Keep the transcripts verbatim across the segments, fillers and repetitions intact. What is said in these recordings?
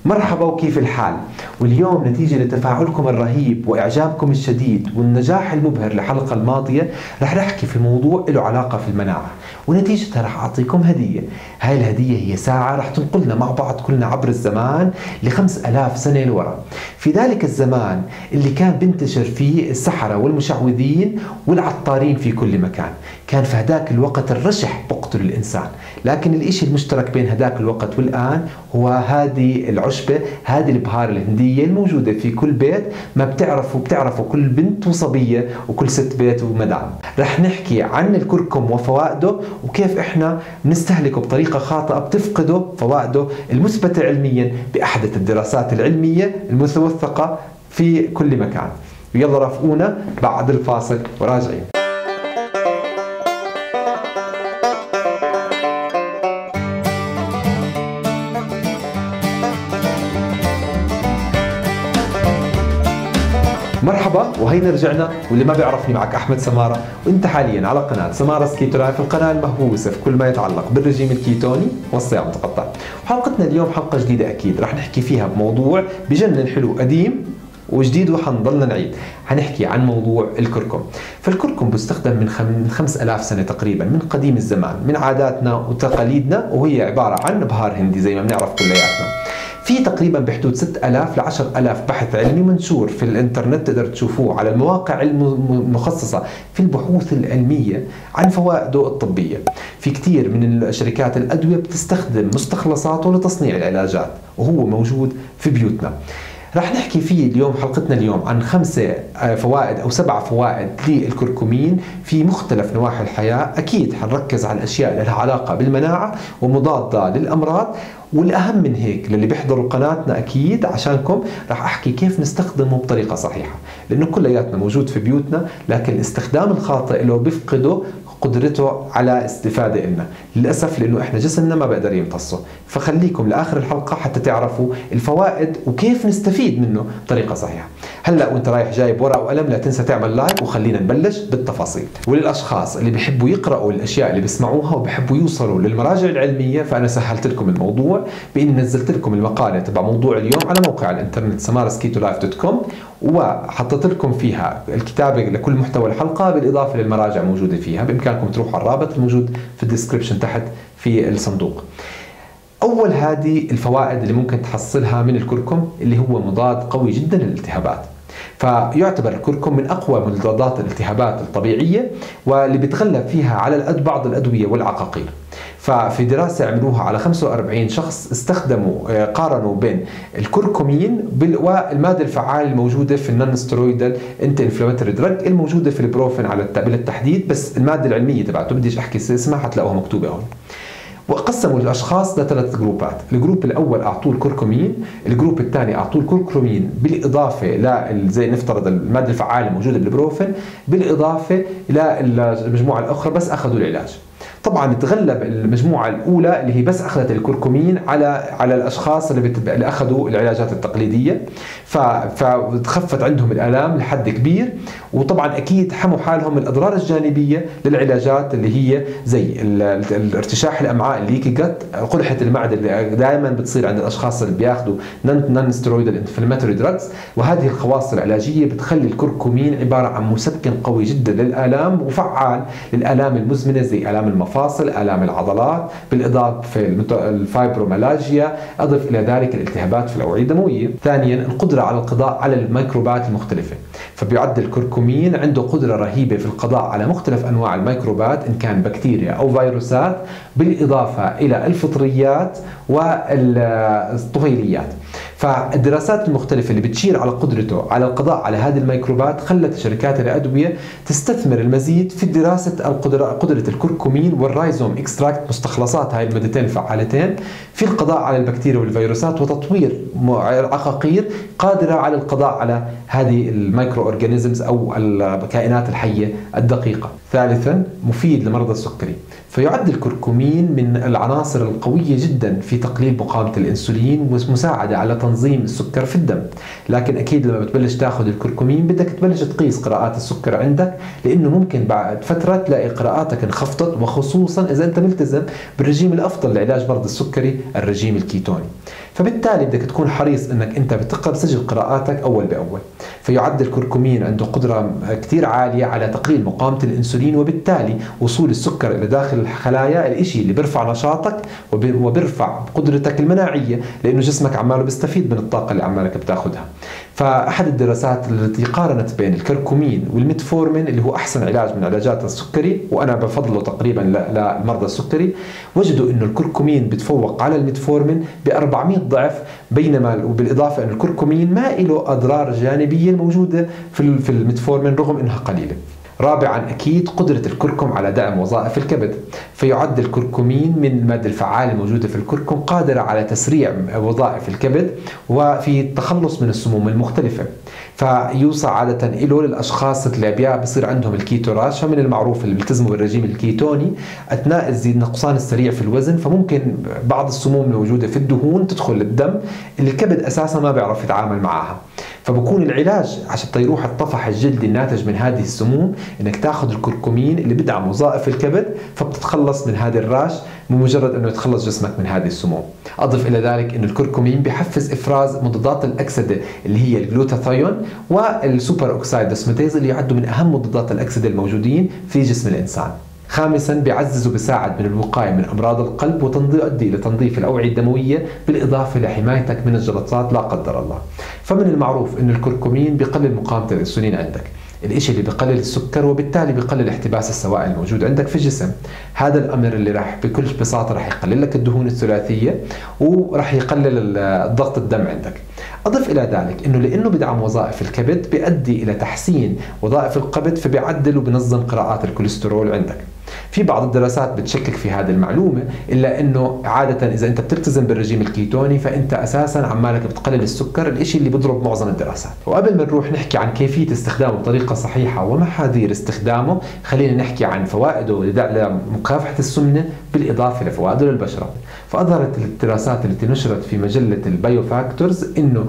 مرحبا وكيف الحال؟ واليوم نتيجة لتفاعلكم الرهيب وإعجابكم الشديد والنجاح المبهر للحلقة الماضية رح نحكي في موضوع له علاقة في المناعة، ونتيجتها رح أعطيكم هدية. هاي الهدية هي ساعة رح تنقلنا مع بعض كلنا عبر الزمان لخمس ألاف سنة لورا، في ذلك الزمان اللي كان بنتشر فيه السحرة والمشعوذين والعطارين في كل مكان. كان في هداك الوقت الرشح بقتل الإنسان، لكن الإشي المشترك بين هداك الوقت والآن هو هذه العشبة، هذه البهار الهندية الموجودة في كل بيت، ما بتعرفوا بتعرفوا كل بنت وصبية وكل ست بيت ومدام. رح نحكي عن الكركم وفوائده وكيف احنا بنستهلكه بطريقة خاطئة بتفقده فوائده المثبتة علميا بأحدث الدراسات العلمية المتوثقة في كل مكان. يلا رافقونا بعد الفاصل وراجعين. مرحبا وهينا رجعنا، واللي ما بيعرفني معك احمد سماره، وانت حاليا على قناه سماره كيتو لايف، القناه المهووسه في كل ما يتعلق بالرجيم الكيتوني والصيام المتقطع. وحلقتنا اليوم حلقه جديده اكيد رح نحكي فيها بموضوع بجنن حلو قديم وجديد وحنضلنا نعيد. حنحكي عن موضوع الكركم. فالكركم بيستخدم من من خمس ألاف سنه تقريبا، من قديم الزمان، من عاداتنا وتقاليدنا، وهي عباره عن بهار هندي زي ما بنعرف كلياتنا. في تقريبا بحدود ستة آلاف ل عشرة آلاف بحث علمي منشور في الانترنت، تقدر تشوفوه على المواقع المخصصة في البحوث العلمية عن فوائده الطبية. في كثير من شركات الأدوية بتستخدم مستخلصاته لتصنيع العلاجات، وهو موجود في بيوتنا. رح نحكي فيه اليوم حلقتنا اليوم عن خمسة فوائد أو سبع فوائد للكركمين في مختلف نواحي الحياة. أكيد حنركز على الأشياء اللي لها علاقة بالمناعة ومضادة للأمراض، والأهم من هيك للي بيحضروا قناتنا أكيد عشانكم رح أحكي كيف نستخدمه بطريقة صحيحة، لأنه كلياتنا موجود في بيوتنا، لكن الاستخدام الخاطئ له بيفقده قدرته على استفادة إلنا للأسف، لأنه إحنا جسمنا ما بقدر يمتصه. فخليكم لآخر الحلقة حتى تعرفوا الفوائد وكيف نستفيد منه بطريقة صحيحة. هلأ وانت رايح جايب ورقة وقلم لا تنسى تعمل لايك، وخلينا نبلش بالتفاصيل. وللأشخاص اللي بيحبوا يقرأوا الأشياء اللي بيسمعوها وبيحبوا يوصلوا للمراجع العلمية، فأنا سهلت لكم الموضوع بإني نزلت لكم المقالة تبع موضوع اليوم على موقع الانترنت سمارة كيتو لايف دوت كوم، وحطيت لكم فيها الكتابة لكل محتوى الحلقة بالإضافة للمراجع موجودة فيها. بإمكانكم تروحوا على الرابط الموجود في الديسكريبشن تحت في الصندوق. أول هذه الفوائد اللي ممكن تحصلها من الكركم اللي هو مضاد قوي جدا للالتهابات. فيعتبر الكركم من أقوى مضادات الالتهابات الطبيعية، واللي بيتغلب فيها على بعض الأدوية والعقاقير. ففي دراسة عملوها على خمسة وأربعين شخص استخدموا قارنوا بين الكركمين والمادة الفعالة الموجودة في النون ستيرويدال انتي انفلاماتوري دراج الموجودة في البروفين على بالتحديد، بس المادة العلمية تبعته بديش احكي اسمها حتلاقوها مكتوبة هون. وقسموا الاشخاص لثلاث جروبات. الجروب الاول اعطوه الكركمين، الجروب الثاني اعطوه الكركمين بالاضافه ل زي نفترض الماده الفعاله الموجوده بالبروفين، بالاضافه للمجموعه الاخرى بس اخذوا العلاج. طبعا تغلب المجموعه الاولى اللي هي بس اخذت الكركمين على على الاشخاص اللي, بت... اللي اخذوا العلاجات التقليديه، ف... فتخفت عندهم الالام لحد كبير. وطبعا اكيد حموا حالهم من الاضرار الجانبيه للعلاجات اللي هي زي ال... الارتشاح الامعاء الليكي جت، قرحه المعده اللي دائما بتصير عند الاشخاص اللي بياخذوا نون ستيرويدال انفلاماتوري دراجز. وهذه الخواص العلاجيه بتخلي الكركمين عباره عن مسكن قوي جدا للالام وفعال للالام المزمنه زي الام المفاصل، آلام العضلات، بالإضافة الفايبروميالجيا، أضف إلى ذلك الالتهابات في الأوعية الدموية. ثانيا القدرة على القضاء على الميكروبات المختلفة. فبيعد الكركمين عنده قدرة رهيبة في القضاء على مختلف أنواع الميكروبات إن كان بكتيريا أو فيروسات، بالإضافة إلى الفطريات والطفيليات. فالدراسات المختلفة اللي بتشير على قدرته على القضاء على هذه الميكروبات خلت شركات الأدوية تستثمر المزيد في دراسة القدرة قدرة الكركمين والرايزوم اكستراكت، مستخلصات هاي المادتين الفعالتين، في القضاء على البكتيريا والفيروسات وتطوير عقاقير قادرة على القضاء على هذه الميكرو اورجانيزمز أو الكائنات الحية الدقيقة. ثالثا مفيد لمرضى السكري. فيعد الكركمين من العناصر القوية جدا في تقليل مقاومة الأنسولين ومساعدة على تنظيم السكر في الدم. لكن أكيد لما بتبلش تاخذ الكركمين بدك تبلش تقيس قراءات السكر عندك، لأنه ممكن بعد فترة تلاقي قراءاتك انخفضت، وخصوصا إذا أنت ملتزم بالرجيم الأفضل لعلاج مرض السكري، الرجيم الكيتوني. فبالتالي بدك تكون حريص انك انت بتقرا تسجل قراءاتك اول باول. فيعد الكركمين عنده قدره كثير عاليه على تقليل مقاومه الانسولين، وبالتالي وصول السكر الى داخل الخلايا، الشيء اللي بيرفع نشاطك وبيرفع قدرتك المناعيه، لانه جسمك عماله بيستفيد من الطاقه اللي عمالك بتاخذها. فاحد الدراسات التي قارنت بين الكركمين والميتفورمين اللي هو احسن علاج من علاجات السكري، وانا بفضله تقريبا للمرضى السكري، وجدوا انه الكركمين بتفوق على الميتفورمين ب أربعمئة ضعف، بينما وبالاضافه انه الكركمين ما له اضرار جانبيه موجوده في في الميتفورمين رغم انها قليله. رابعا اكيد قدره الكركم على دعم وظائف الكبد، فيعد الكركمين من الماده الفعاله الموجوده في الكركم قادره على تسريع وظائف الكبد وفي التخلص من السموم المختلفه. فيوصى عاده له للاشخاص اللي بصير عندهم الكيتوراش، فمن المعروف اللي بيلتزموا بالرجيم الكيتوني اثناء النقصان السريع في الوزن، فممكن بعض السموم الموجوده في الدهون تدخل الدم اللي الكبد اساسا ما بيعرف يتعامل معها. فبكون العلاج عشان يروح الطفح الجلدي الناتج من هذه السموم انك تاخذ الكركمين اللي بدعم وظائف الكبد، فبتتخلص من هذا الراش بمجرد انه يتخلص جسمك من هذه السموم. اضف الى ذلك انه الكركمين بيحفز افراز مضادات الاكسده اللي هي الجلوتاثيون والسوبر اوكسايد ديسماتيز اللي يعدوا من اهم مضادات الاكسده الموجودين في جسم الانسان. خامسا بيعزز وبيساعد من الوقايه من امراض القلب وتؤدي الى تنظيف الاوعيه الدمويه، بالاضافه لحمايتك من الجلطات لا قدر الله. فمن المعروف انه الكركمين بيقلل مقاومه الانسولين عندك، الاشي اللي بيقلل السكر وبالتالي بيقلل احتباس السوائل الموجود عندك في الجسم. هذا الامر اللي راح بكل بساطه راح يقلل لك الدهون الثلاثيه وراح يقلل ضغط الدم عندك. اضف الى ذلك انه لانه بدعم وظائف الكبد بيؤدي الى تحسين وظائف الكبد، فبيعدل وبنظم قراءات الكوليسترول عندك. في بعض الدراسات بتشكك في هذه المعلومة، إلا أنه عادة إذا أنت بتلتزم بالرجيم الكيتوني فأنت أساسا عمالك بتقلل السكر، الإشي اللي بيضرب معظم الدراسات. وقبل ما نروح نحكي عن كيفية استخدامه بطريقة صحيحة ومحاذير استخدامه، خلينا نحكي عن فوائده لمكافحة السمنة بالإضافة لفوائده للبشرة. فأظهرت الدراسات التي نشرت في مجلة البايو فاكتورز إنه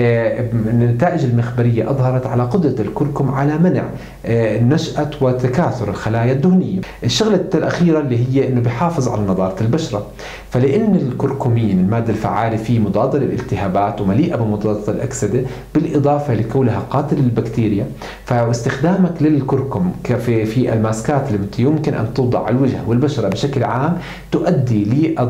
النتائج المخبرية أظهرت على قدرة الكركم على منع نشأة وتكاثر الخلايا الدهنية. الشغلة الأخيرة اللي هي إنه بيحافظ على نضارة البشرة، فلأن الكركمين المادة الفعالة فيه مضادة للالتهابات ومليئة بمضادات الأكسدة بالإضافة لكونها قاتل للبكتيريا، فاستخدامك للكركم في في الماسكات التي يمكن أن توضع على الوجه والبشرة بشكل عام تؤدي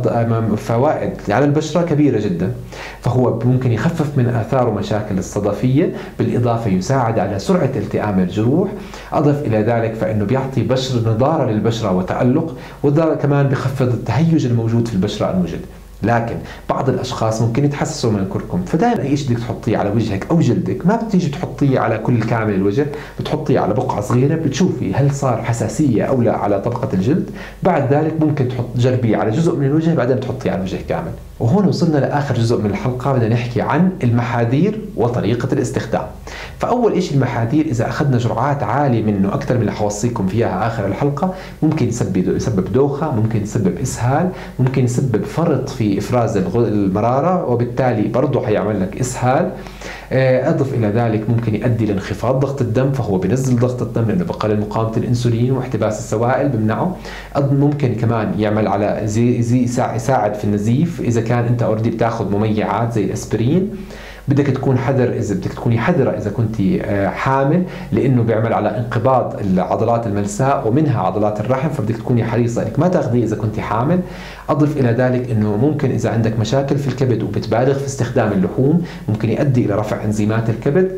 لفوائد على البشرة كبيرة جدا. فهو ممكن يخفف من آثار ومشاكل الصدفية، بالإضافة يساعد على سرعة التئام الجروح. أضف إلى ذلك فإنه بيعطي بشر نضارة للبشرة وتألق، وده كمان بخفض التهيج الموجود في البشرة الموجود. لكن بعض الاشخاص ممكن يتحسسوا من الكركم، فدائما اي شيء بدك تحطيه على وجهك او جلدك ما بتيجي تحطيه على كل كامل الوجه، بتحطيه على بقعه صغيره بتشوفي هل صار حساسيه او لا على طبقه الجلد. بعد ذلك ممكن تحط جربيه على جزء من الوجه بعدين تحطيه على الوجه كامل. وهون وصلنا لاخر جزء من الحلقه، بدنا نحكي عن المحاذير وطريقه الاستخدام. فاول شيء المحاذير، اذا اخذنا جرعات عاليه منه اكثر من اللي حوصيكم فيها اخر الحلقه ممكن يسبب يسبب دوخه، ممكن يسبب اسهال، ممكن يسبب فرط في افراز المراره وبالتالي برضه حيعمل لك اسهال. اضف الى ذلك ممكن يؤدي لانخفاض ضغط الدم، فهو بينزل ضغط الدم لانه بقلل مقاومه الانسولين واحتباس السوائل بمنعه. ممكن كمان يعمل على زي زي يساعد في النزيف اذا كان انت اوريدي بتاخذ مميعات زي الاسبرين. بدك تكون حذر اذا بدك تكوني حذره اذا كنت حامل، لانه بيعمل على انقباض العضلات الملساء ومنها عضلات الرحم، فبدك تكوني حريصه انك ما تاخذيه اذا كنت حامل. اضف الى ذلك انه ممكن اذا عندك مشاكل في الكبد وبتبالغ في استخدام اللحوم ممكن يؤدي الى رفع انزيمات الكبد.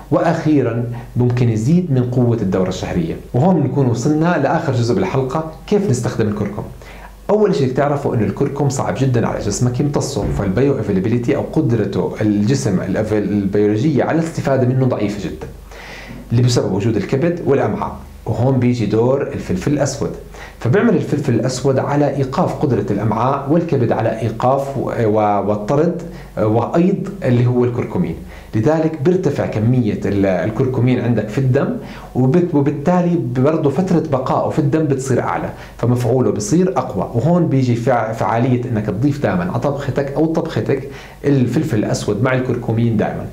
واخيرا ممكن يزيد من قوه الدوره الشهريه. وهون بنكون وصلنا لاخر جزء بالحلقه، كيف نستخدم الكركم. اول شيء تعرفوا انه الكركم صعب جدا على جسمك يمتصه، فالبيو افيلابيليتي او قدرته الجسم البيولوجيه على الاستفاده منه ضعيفه جدا، اللي بسبب وجود الكبد والامعاء. وهون بيجي دور الفلفل الاسود، فبيعمل الفلفل الاسود على ايقاف قدره الامعاء، والكبد على ايقاف والطرد وايض اللي هو الكركمين. لذلك بيرتفع كمية الكركمين عندك في الدم، وبالتالي برضه فترة بقائه في الدم بتصير أعلى، فمفعوله بصير أقوى. وهون بيجي فعالية إنك تضيف دائما على طبختك أو طبختك الفلفل الأسود مع الكركمين دائما.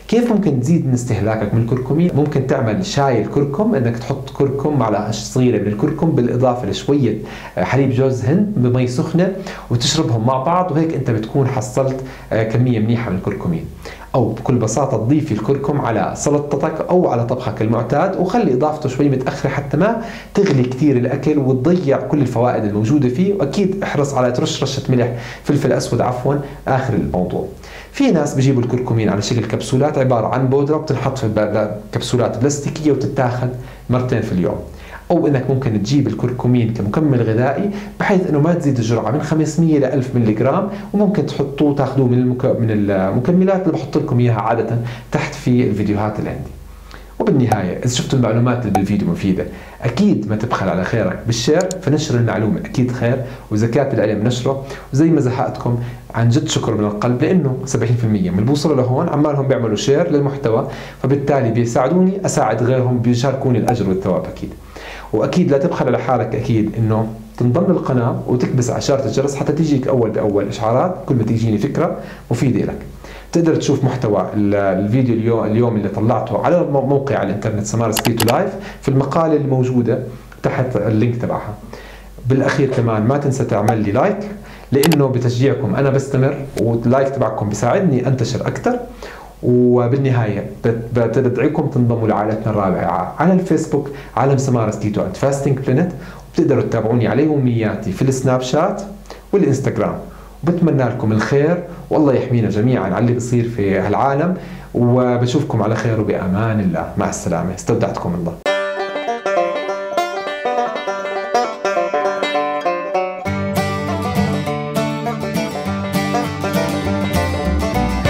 كيف ممكن تزيد من استهلاكك من الكركمين؟ ممكن تعمل شاي الكركم، انك تحط كركم، معلقه صغيره من الكركم بالاضافه لشويه حليب جوز هند بمي سخنه وتشربهم مع بعض، وهيك انت بتكون حصلت كميه منيحه من الكركمين. او بكل بساطه تضيفي الكركم على سلطتك او على طبخك المعتاد، وخلي اضافته شوي متاخره حتى ما تغلي كثير الاكل وتضيع كل الفوائد الموجوده فيه. واكيد احرص على ترش رشه ملح، فلفل اسود عفوا، اخر الموضوع. في ناس بيجيبوا الكركمين على شكل كبسولات، عباره عن بودره بتنحط في كبسولات بلاستيكيه وتتاخذ مرتين في اليوم. او انك ممكن تجيب الكركمين كمكمل غذائي بحيث انه ما تزيد الجرعه من خمسمية ل ألف ملي جرام، وممكن تحطوه تاخذوه من المك... من المكملات اللي بحط لكم اياها عاده تحت في الفيديوهات اللي عندي. وبالنهايه اذا شفتوا المعلومات اللي بالفيديو مفيده، اكيد ما تبخل على خيرك بالشير، فنشر المعلومه اكيد خير، وزكاه العلم نشره. وزي ما زهقتكم عن جد شكر من القلب، لانه سبعين بالمية من اللي بوصلوا لهون عمالهم بيعملوا شير للمحتوى، فبالتالي بيساعدوني اساعد غيرهم، بيشاركوني الاجر والثواب اكيد. واكيد لا تبخل على حالك، اكيد انه تنضم للقناه وتكبس على اشاره الجرس حتى تجيك اول باول اشعارات كل ما تجيني فكره مفيده لك. تقدر تشوف محتوى الفيديو اليوم اليوم اللي طلعته على موقع على الانترنت سمارس كيتو لايف في المقاله الموجوده تحت اللينك تبعها. بالاخير كمان ما تنسى تعمل لي لايك، لانه بتشجيعكم انا بستمر، واللايك تبعكم بيساعدني انتشر اكثر. وبالنهايه بدعيكم تنضموا لعائلتنا الرائعه على الفيسبوك، عالم سمارس كيتو اند فاستنج بلانت، وبتقدروا تتابعوني على يومياتي في السناب شات والانستغرام. وبتمنى لكم الخير، والله يحمينا جميعا على اللي بيصير في هالعالم، وبشوفكم على خير وبامان الله. مع السلامه، استودعتكم الله.